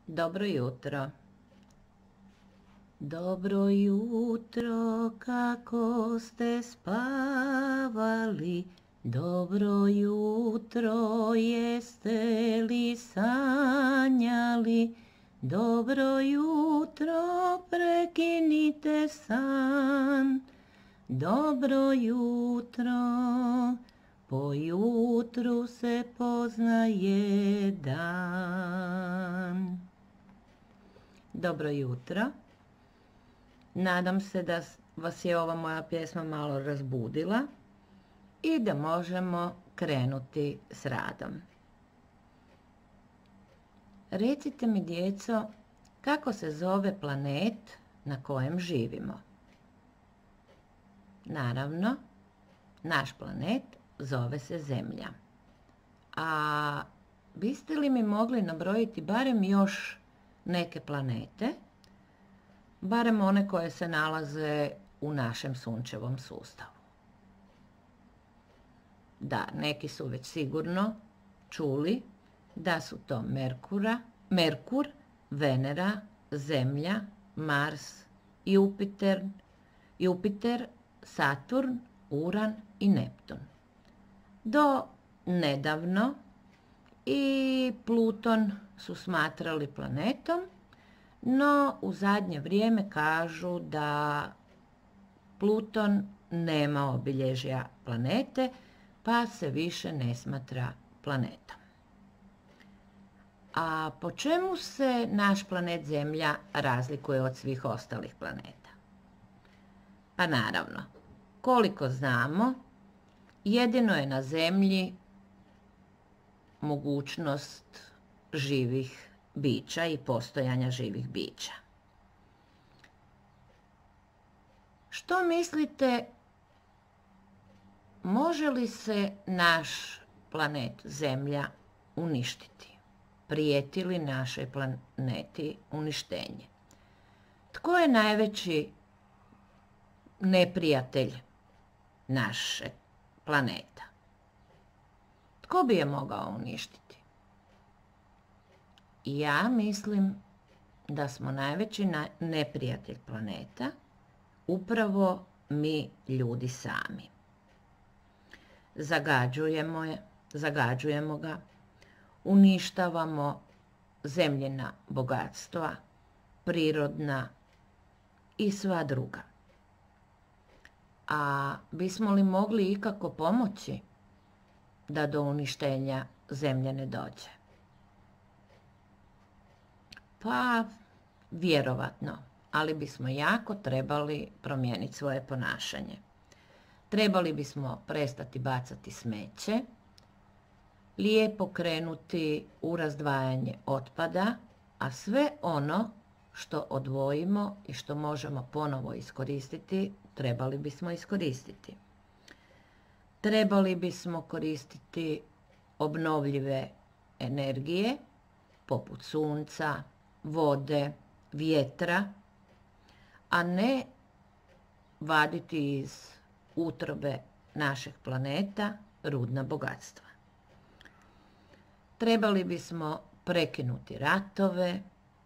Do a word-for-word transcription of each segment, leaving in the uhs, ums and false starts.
Dobro jutro. Dobro jutro, kako ste spavali? Dobro jutro, jeste li sanjali? Dobro jutro, prekinite san. Dobro jutro, po jutru se poznaje dan. Dobro jutro. Nadam se da vas je ova moja pjesma malo razbudila i da možemo krenuti s radom. Recite mi, djeco, kako se zove planet na kojem živimo? Naravno, naš planet zove se Zemlja. A biste li mi mogli nabrojiti barem još neke planete, barem one koje se nalaze u našem sunčevom sustavu? Da, neki su već sigurno čuli da su to Merkura, Merkur, Venera, Zemlja, Mars, Jupiter, Jupiter, Saturn, Uran i Neptun. Do nedavno i Pluton su smatrali planetom, no u zadnje vrijeme kažu da Pluton nema obilježja planete, pa se više ne smatra planetom. A po čemu se naš planet Zemlja razlikuje od svih ostalih planeta? Pa naravno, koliko znamo, jedino je na Zemlji mogućnost živih bića i postojanja živih bića. Što mislite, može li se naš planet Zemlja uništiti? Prijeti li našoj planeti uništenje? Tko je najveći neprijatelj našeg planeta? Tko bi je mogao uništiti? Ja mislim da smo najveći neprijatelj planeta upravo mi ljudi sami. Zagađujemo je, zagađujemo ga, uništavamo zemljina bogatstva, prirodna i sva druga. A bismo li mogli ikako pomoći da do uništenja Zemlje ne dođe? Pa, vjerovatno, ali bismo jako trebali promijeniti svoje ponašanje. Trebali bismo prestati bacati smeće, lijepo krenuti u razdvajanje otpada, a sve ono što odvojimo i što možemo ponovo iskoristiti, trebali bismo iskoristiti. Trebali bismo koristiti obnovljive energije, poput sunca, vode, vjetra, a ne vaditi iz utrobe našeg planeta rudna bogatstva. Trebali bismo prekinuti ratove,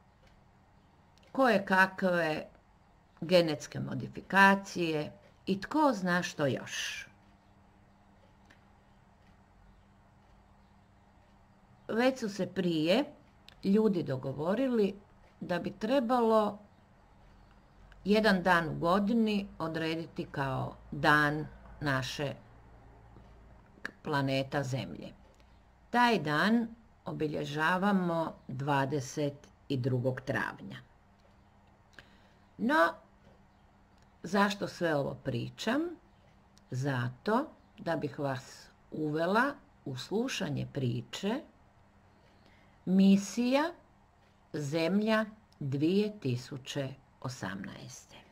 koje kakve genetske modifikacije i tko zna što još. Već su se prije ljudi dogovorili da bi trebalo jedan dan u godini odrediti kao dan naše planeta Zemlje. Taj dan obilježavamo dvadeset drugog travnja. No, zašto sve ovo pričam? Zato da bih vas uvela u slušanje priče Misija Zemlja dvije tisuće osamnaeste.